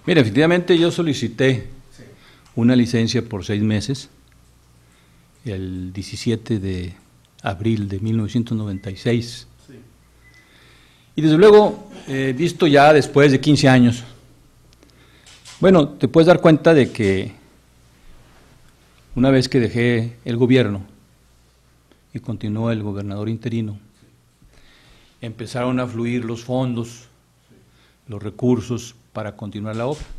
Mira, efectivamente yo solicité una licencia por 6 meses, el 17 de abril de 1996. Sí. Y desde luego, visto ya después de 15 años, bueno, te puedes dar cuenta de que una vez que dejé el gobierno y continuó el gobernador interino, empezaron a fluir los fondos, los recursos para continuar la obra.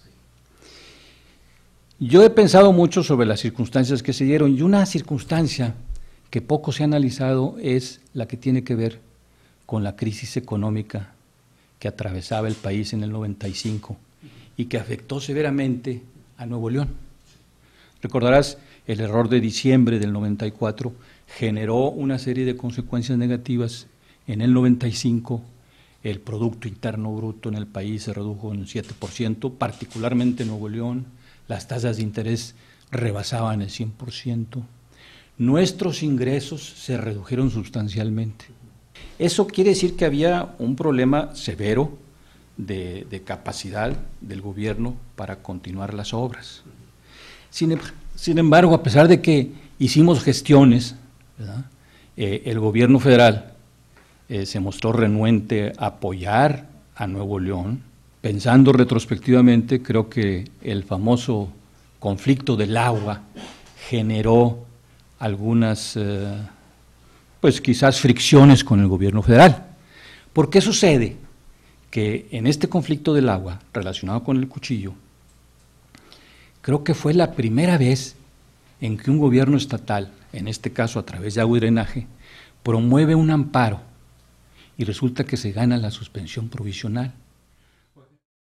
Yo he pensado mucho sobre las circunstancias que se dieron, y una circunstancia que poco se ha analizado es la que tiene que ver con la crisis económica que atravesaba el país en el 95 y que afectó severamente a Nuevo León. Recordarás, el error de diciembre del 94 generó una serie de consecuencias negativas. En el 95, el Producto Interno Bruto en el país se redujo en un 7%, particularmente en Nuevo León. Las tasas de interés rebasaban el 100%. Nuestros ingresos se redujeron sustancialmente. Eso quiere decir que había un problema severo de capacidad del gobierno para continuar las obras. Sin embargo, a pesar de que hicimos gestiones, ¿verdad?, el gobierno federal se mostró renuente a apoyar a Nuevo León. Pensando retrospectivamente, creo que el famoso conflicto del agua generó algunas, pues quizás fricciones con el gobierno federal. ¿Por qué sucede que en este conflicto del agua, relacionado con el cuchillo, creo que fue la primera vez en que un gobierno estatal, en este caso a través de Agua y Drenaje, promueve un amparo y resulta que se gana la suspensión provisional?